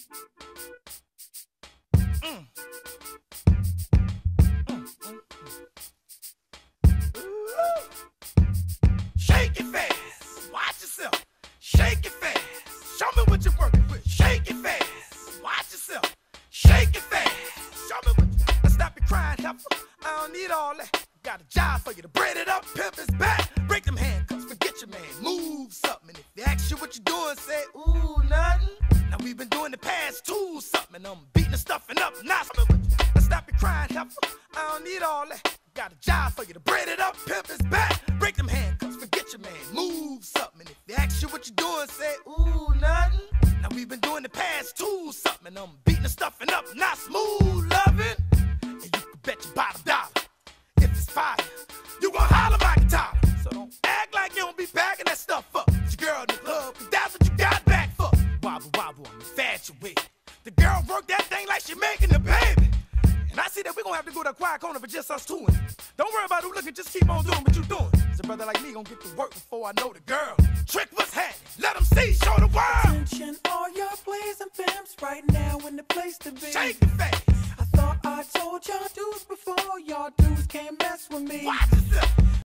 Shake it fast, watch yourself. Shake it fast, show me what you're working with. Shake it fast, watch yourself. Shake it fast, show me what you. Now stop your crying, heifer. I don't need all that. Got a job for you to braid it up, pimp his back. Break them handcuffs, forget your man, move something. And if they ask you what you doing, say, ooh, nothing. Now we've been doing the past two something. I'm beating the stuffing up, now stop your crying, heifer. I don't need all that. Got a job for you to braid it up, pimp his back. Break them handcuffs, forget your man, move something. And if they ask you what you doing, say, ooh, nothing. Now we've been doing the past two something. I'm beating the stuffing up, not smooth loving. And you can bet your bottom dollar. If it's fire, you gon' holler my guitar. So don't act like you don't be packing that stuff up. It's your girl in the club, cause that's what you got back for. Wobble, wobble, I'm infatuated. The girl work that thing like she making the baby. And I see that we gon' have to go to a quiet corner for just us two. And don't worry about who looking, just keep on doing what you doing. Cause a brother like me gon' get to work before I know the girl. Trick what's happening, let them see, show the world. Attention all your plays and pimps right now in the place to be. Shake the face. I thought I told y'all dudes before, y'all dudes can't mess with me. Watch yourself.